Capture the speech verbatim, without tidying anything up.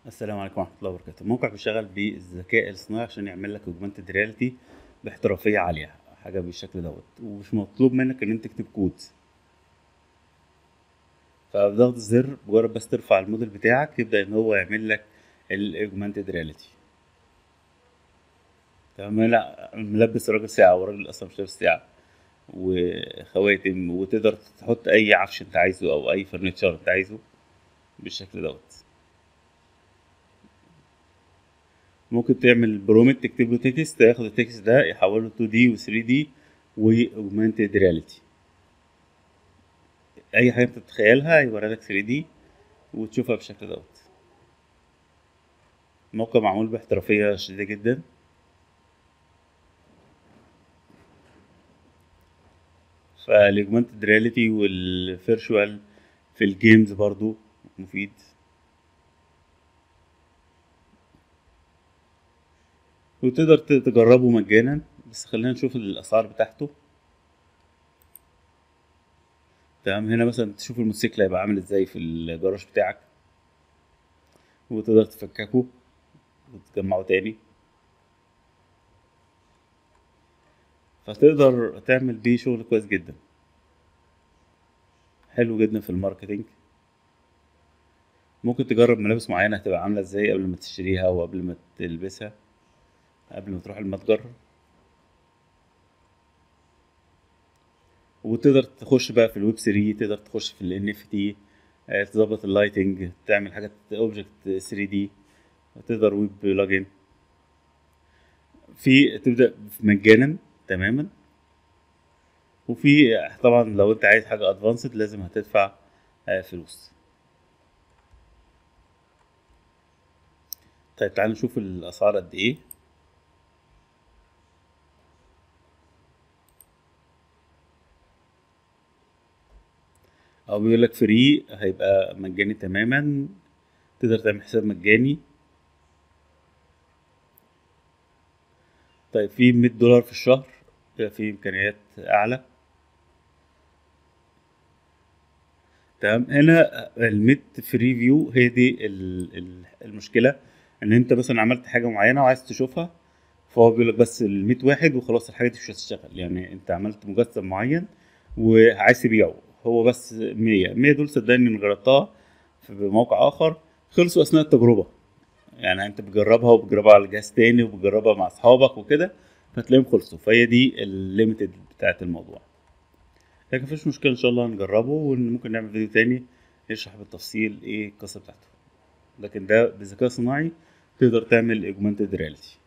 السلام عليكم ورحمة الله وبركاته. موقع بيشتغل بالذكاء الصناعي عشان يعمل لك augmented reality باحترافية عالية، حاجة بالشكل دوت، ومش مطلوب منك إن أنت تكتب كود. فبضغط الزر مجرد بس ترفع الموديل بتاعك يبدأ إن هو يعمل لك ال augmented reality. تمام. لا، ملبس الراجل ساعة والراجل أصلا مش لابس ساعة، وخواتم، وتقدر تحط أي عفش أنت عايزه أو أي فرنتشر أنت عايزه بالشكل دوت. ممكن تعمل برومت تكتب له تكست، ياخد التكست ده يحوله تو دي و ثري دي و augmented reality. اي حاجه انت تتخيلها يوري لك ثري دي وتشوفها بالشكل دوت. الموقع معمول باحترافيه شديده جدا. فالاوجمانتد رياليتي والفيرشوال في الجيمز برضو مفيد. وتقدر ت- تجربه مجانا، بس خلينا نشوف الاسعار بتاعته. تمام. هنا مثلا تشوف الموتوسيكل هيبقى عامل ازاي في الجراج بتاعك، وتقدر تفككه وتجمعه تاني، فتقدر تعمل بيه شغل كويس جدا. حلو جدا في الماركتينج. ممكن تجرب ملابس معينة هتبقى عاملة ازاي قبل ما تشتريها وقبل ما تلبسها، قبل ما تروح المتجر. وتقدر تخش بقى في الويب ثري، تقدر تخش في ال إن إف تي، آه، تظبط اللايتنج، تعمل حاجات اوبجكت ثري دي. تقدر ويب بلجن. في تبدأ مجانا تماما، وفي طبعا لو انت عايز حاجة ادفانسد لازم هتدفع آه، فلوس. طيب تعال نشوف الاسعار قد ايه. او بيقول لك فري هيبقى مجاني تماما، تقدر تعمل حساب مجاني. طيب في مية دولار في الشهر، يبقى في امكانيات اعلى. تمام. هنا الميت فري فيو هي دي ال- ال- المشكله، ان انت مثلا عملت حاجه معينه وعايز تشوفها، فهو بيقول لك بس ال مية واحد وخلاص، الحاجه دي مش هتشتغل. يعني انت عملت مجسم معين وعايز تبيعه، هو بس مية مية دول صدقني ان جربتها في موقع اخر خلصوا اثناء التجربه. يعني انت بتجربها وبتجربها على جهاز تاني وبتجربها مع اصحابك وكده، فتلاقيهم خلصوا. فهي دي الليميتد بتاعت الموضوع. لكن مفيش مشكلة، إن شاء الله نجربه وممكن نعمل فيديو تاني يشرح بالتفصيل إيه القصة بتاعته. لكن ده بذكاء صناعي تقدر تعمل augmented reality.